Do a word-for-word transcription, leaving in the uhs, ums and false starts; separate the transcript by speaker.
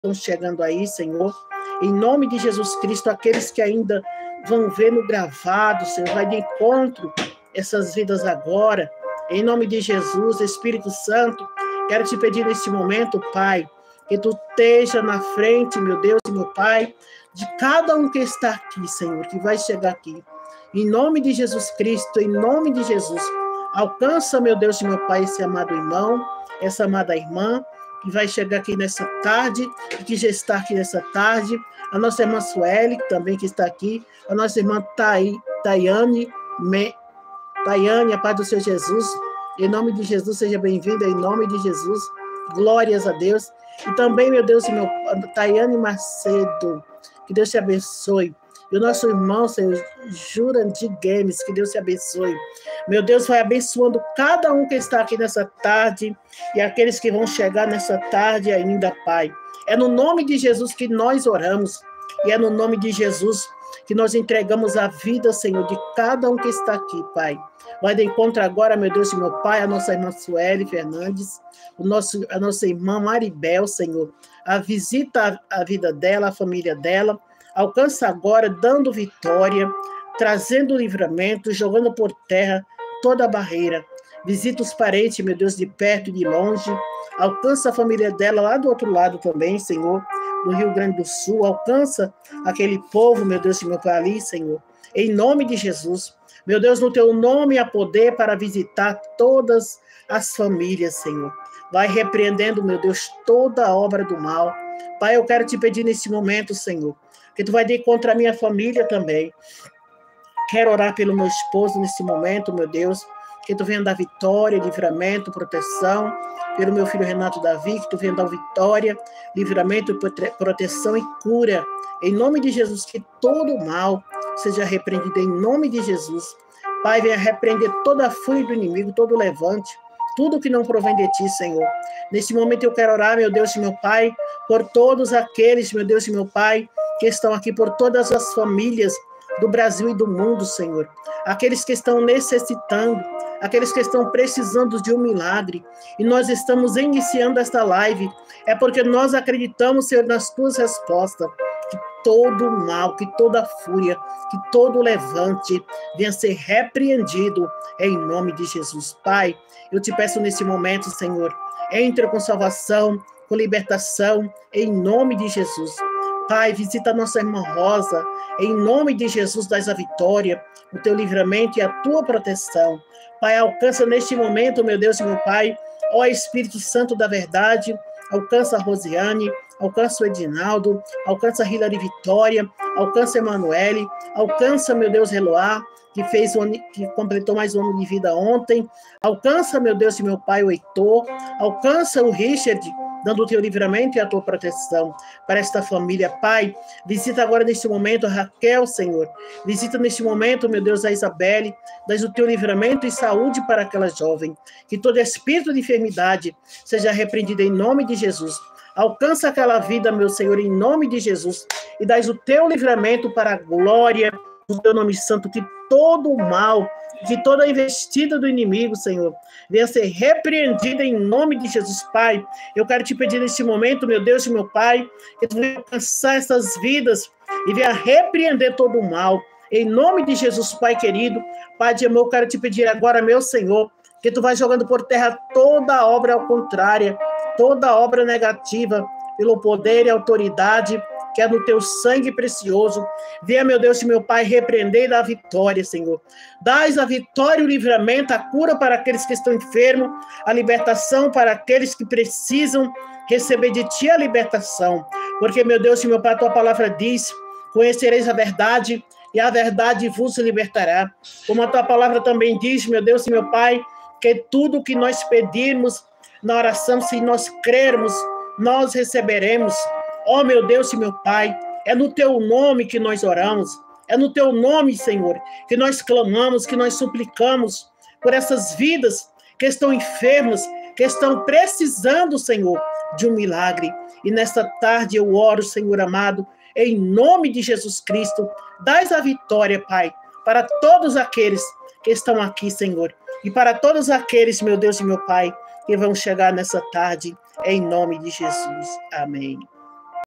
Speaker 1: estão chegando aí, Senhor. Em nome de Jesus Cristo, aqueles que ainda vão ver no gravado, Senhor, vai de encontro essas vidas agora. Em nome de Jesus, Espírito Santo, quero te pedir neste momento, Pai, que tu esteja na frente, meu Deus e meu Pai, de cada um que está aqui, Senhor, que vai chegar aqui. Em nome de Jesus Cristo, em nome de Jesus, alcança, meu Deus e meu Pai, esse amado irmão, essa amada irmã, que vai chegar aqui nessa tarde, e que já está aqui nessa tarde, a nossa irmã Sueli, também que está aqui, a nossa irmã Tai, Tayane, Me, Tayane, a paz do Senhor Jesus, em nome de Jesus, seja bem-vinda, em nome de Jesus, glórias a Deus, e também, meu Deus, meu, Tayane Macedo, que Deus te abençoe, e o nosso irmão, Senhor, Jurandir Games, que Deus te abençoe. Meu Deus, vai abençoando cada um que está aqui nessa tarde e aqueles que vão chegar nessa tarde ainda, Pai. É no nome de Jesus que nós oramos e é no nome de Jesus que nós entregamos a vida, Senhor, de cada um que está aqui, Pai. Vai de encontro agora, meu Deus e meu Pai, a nossa irmã Sueli Fernandes, o nosso, a nossa irmã Maribel, Senhor. A visita a vida dela, a família dela. Alcança agora, dando vitória, trazendo livramento, jogando por terra toda a barreira. Visita os parentes, meu Deus, de perto e de longe. Alcança a família dela lá do outro lado também, Senhor, do Rio Grande do Sul. Alcança aquele povo, meu Deus, meu Pai, ali, Senhor. Em nome de Jesus. Meu Deus, no teu nome há poder para visitar todas as famílias, Senhor. Vai repreendendo, meu Deus, toda a obra do mal. Pai, eu quero te pedir nesse momento, Senhor, que tu vai de contra a minha família também. Quero orar pelo meu esposo nesse momento, meu Deus, que tu venha dar vitória, livramento, proteção, pelo meu filho Renato Davi, que tu venha dar vitória, livramento, proteção e cura. Em nome de Jesus, que todo mal seja repreendido em nome de Jesus. Pai, venha repreender toda a fúria do inimigo, todo levante, tudo que não provém de ti, Senhor. Nesse momento eu quero orar, meu Deus e meu Pai, por todos aqueles, meu Deus e meu Pai, que estão aqui, por todas as famílias do Brasil e do mundo, Senhor. Aqueles que estão necessitando, aqueles que estão precisando de um milagre. E nós estamos iniciando esta live. É porque nós acreditamos, Senhor, nas tuas respostas. Que todo mal, que toda fúria, que todo levante venha ser repreendido em nome de Jesus. Pai, eu te peço nesse momento, Senhor, entre com salvação, com libertação, em nome de Jesus. Pai, visita a nossa irmã Rosa, em nome de Jesus, dás a vitória, o teu livramento e a tua proteção. Pai, alcança neste momento, meu Deus e meu Pai, ó Espírito Santo da verdade, alcança a Rosiane, alcança o Edinaldo, alcança a Hilary Vitória, alcança a Emanuele, alcança, meu Deus, Eloá, que fez um, que completou mais um ano de vida ontem, alcança, meu Deus e meu Pai, o Heitor, alcança o Richard, dando o teu livramento e a tua proteção para esta família. Pai, visita agora neste momento a Raquel, Senhor. Visita neste momento, meu Deus, a Isabelle. Dás o teu livramento e saúde para aquela jovem. Que todo espírito de enfermidade seja repreendido em nome de Jesus. Alcança aquela vida, meu Senhor, em nome de Jesus. E dás o teu livramento para a glória do teu nome santo. Que todo o mal, que toda investida do inimigo, Senhor, venha ser repreendida em nome de Jesus, Pai. Eu quero te pedir neste momento, meu Deus e meu Pai, que tu venha alcançar essas vidas e venha repreender todo o mal. Em nome de Jesus, Pai querido, Pai de amor, eu quero te pedir agora, meu Senhor, que tu vai jogando por terra toda a obra ao contrário, toda a obra negativa, pelo poder e autoridade que é no teu sangue precioso. Venha, meu Deus e meu Pai, repreender e dar vitória, Senhor. Dás a vitória, o livramento, a cura para aqueles que estão enfermos, a libertação para aqueles que precisam receber de ti a libertação. Porque, meu Deus e meu Pai, a tua palavra diz: conhecereis a verdade e a verdade vos libertará. Como a tua palavra também diz, meu Deus e meu Pai, que tudo que nós pedirmos na oração, se nós crermos, nós receberemos. Ó, meu Deus e meu Pai, é no teu nome que nós oramos, é no teu nome, Senhor, que nós clamamos, que nós suplicamos por essas vidas que estão enfermas, que estão precisando, Senhor, de um milagre. E nesta tarde eu oro, Senhor amado, em nome de Jesus Cristo, dás a vitória, Pai, para todos aqueles que estão aqui, Senhor, e para todos aqueles, meu Deus e meu Pai, que vão chegar nessa tarde, em nome de Jesus. Amém.